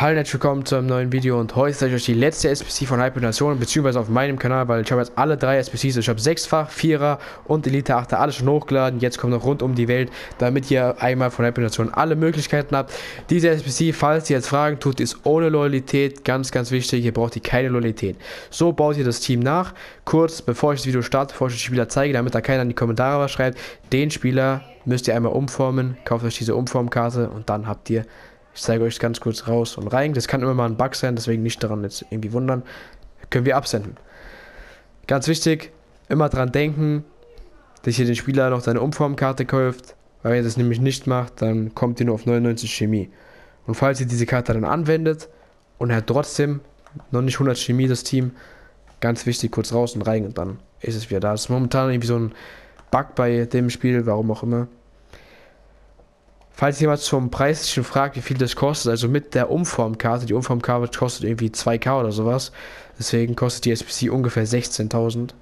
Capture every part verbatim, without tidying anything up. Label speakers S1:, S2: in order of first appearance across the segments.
S1: Hallo und herzlich willkommen zu einem neuen Video und heute zeige ich euch die letzte S P C von Hyper Nation, beziehungsweise auf meinem Kanal, weil ich habe jetzt alle drei S P Cs, ich habe sechsfach, vierer und Elite achter alles schon hochgeladen, jetzt kommt noch rund um die Welt, damit ihr einmal von Hyper Nation alle Möglichkeiten habt. Diese S P C, falls ihr jetzt Fragen tut, ist ohne Loyalität, ganz ganz wichtig, ihr braucht ihr keine Loyalität. So baut ihr das Team nach, kurz bevor ich das Video starte, bevor ich die Spieler zeige, damit da keiner in die Kommentare was schreibt, den Spieler müsst ihr einmal umformen, kauft euch diese Umformkarte und dann habt ihr... Ich zeige euch ganz kurz raus und rein. Das kann immer mal ein Bug sein, deswegen nicht daran jetzt irgendwie wundern. Können wir absenden. Ganz wichtig, immer dran denken, dass ihr den Spieler noch seine Umformkarte kauft. Weil wenn ihr das nämlich nicht macht, dann kommt ihr nur auf neunundneunzig Chemie. Und falls ihr diese Karte dann anwendet und er hat trotzdem noch nicht hundert Chemie, das Team, ganz wichtig, kurz raus und rein und dann ist es wieder da. Das ist momentan irgendwie so ein Bug bei dem Spiel, warum auch immer. Falls jemand zum Preis schon fragt, wie viel das kostet, also mit der Umformkarte, die Umformkarte kostet irgendwie zwei K oder sowas, deswegen kostet die S P C ungefähr sechzehntausend.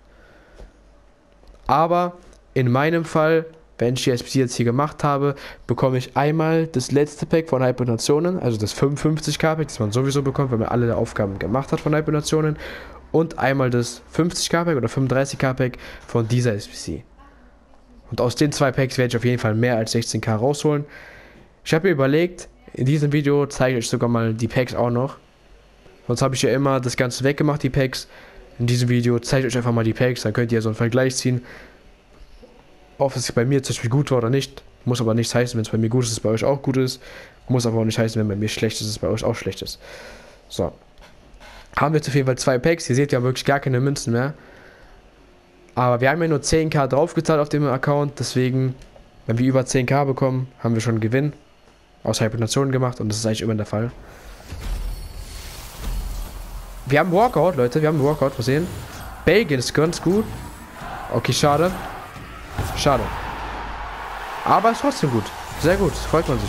S1: Aber in meinem Fall, wenn ich die S P C jetzt hier gemacht habe, bekomme ich einmal das letzte Pack von Hyper Nationen, also das fünfundfünfzig K Pack, das man sowieso bekommt, wenn man alle Aufgaben gemacht hat von Hyper Nationen, und einmal das fünfzig K Pack oder fünfunddreißig K Pack von dieser S P C. Und aus den zwei Packs werde ich auf jeden Fall mehr als sechzehn K rausholen. Ich habe mir überlegt, in diesem Video zeige ich euch sogar mal die Packs auch noch. Sonst habe ich ja immer das Ganze weggemacht, die Packs. In diesem Video zeige ich euch einfach mal die Packs, dann könnt ihr so einen Vergleich ziehen. Ob es bei mir zum Beispiel gut war oder nicht. Muss aber nichts heißen, wenn es bei mir gut ist, dass es bei euch auch gut ist. Muss aber auch nicht heißen, wenn bei mir schlecht ist, dass es bei euch auch schlecht ist. So. Haben wir jetzt auf jeden Fall zwei Packs. Ihr seht, wir haben wirklich gar keine Münzen mehr. Aber wir haben ja nur zehn K draufgezahlt auf dem Account, deswegen, wenn wir über zehn K bekommen, haben wir schon einen Gewinn aus Hyper Nation gemacht und das ist eigentlich immer der Fall. Wir haben Walkout, Leute, wir haben Walkout, mal sehen. Belgien ist ganz gut. Okay, schade. Schade. Aber ist trotzdem gut. Sehr gut, freut man sich.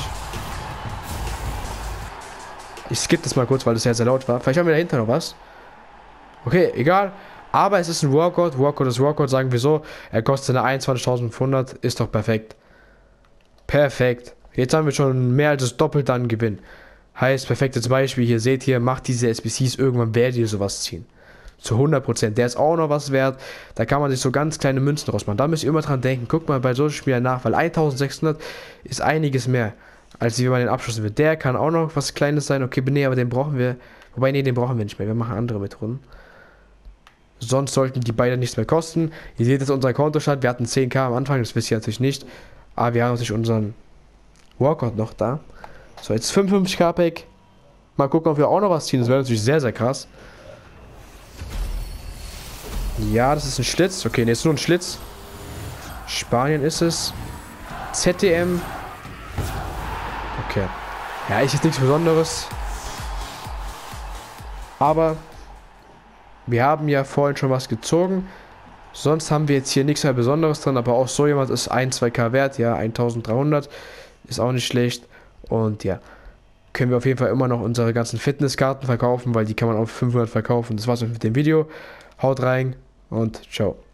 S1: Ich skippe das mal kurz, weil das sehr, sehr laut war. Vielleicht haben wir dahinter noch was. Okay, egal. Aber es ist ein Walkout, Walkout ist Walkout, sagen wir so. Er kostet eine einundzwanzigtausendfünfhundert, ist doch perfekt. Perfekt. Jetzt haben wir schon mehr als das Doppelte an Gewinn. Heißt, perfektes Beispiel, hier seht ihr, macht diese S P Cs, irgendwann werdet ihr sowas ziehen. Zu hundert Prozent. Der ist auch noch was wert. Da kann man sich so ganz kleine Münzen draus machen. Da müsst ihr immer dran denken. Guckt mal bei solchen Spielern nach, weil eintausendsechshundert ist einiges mehr, als wie man den abschließen wird. Der kann auch noch was Kleines sein. Okay, nee, aber den brauchen wir. Wobei, nee, den brauchen wir nicht mehr. Wir machen andere Methoden. Sonst sollten die beiden nichts mehr kosten. Ihr seht jetzt unser Kontostand. Wir hatten zehn K am Anfang, das wisst ihr natürlich nicht. Aber wir haben natürlich unseren Walkout noch da. So, jetzt fünfundfünfzig K Pack. Mal gucken, ob wir auch noch was ziehen. Das wäre natürlich sehr, sehr krass. Ja, das ist ein Schlitz. Okay, ne, ist nur ein Schlitz. Spanien ist es. Z D M. Okay. Ja, ist jetzt nichts Besonderes. Aber... wir haben ja vorhin schon was gezogen. Sonst haben wir jetzt hier nichts mehr Besonderes drin. Aber auch so jemand ist ein, zwei K wert. Ja, eintausenddreihundert. Ist auch nicht schlecht. Und ja, können wir auf jeden Fall immer noch unsere ganzen Fitnesskarten verkaufen. Weil die kann man auf fünfhundert verkaufen. Das war's mit dem Video. Haut rein und ciao.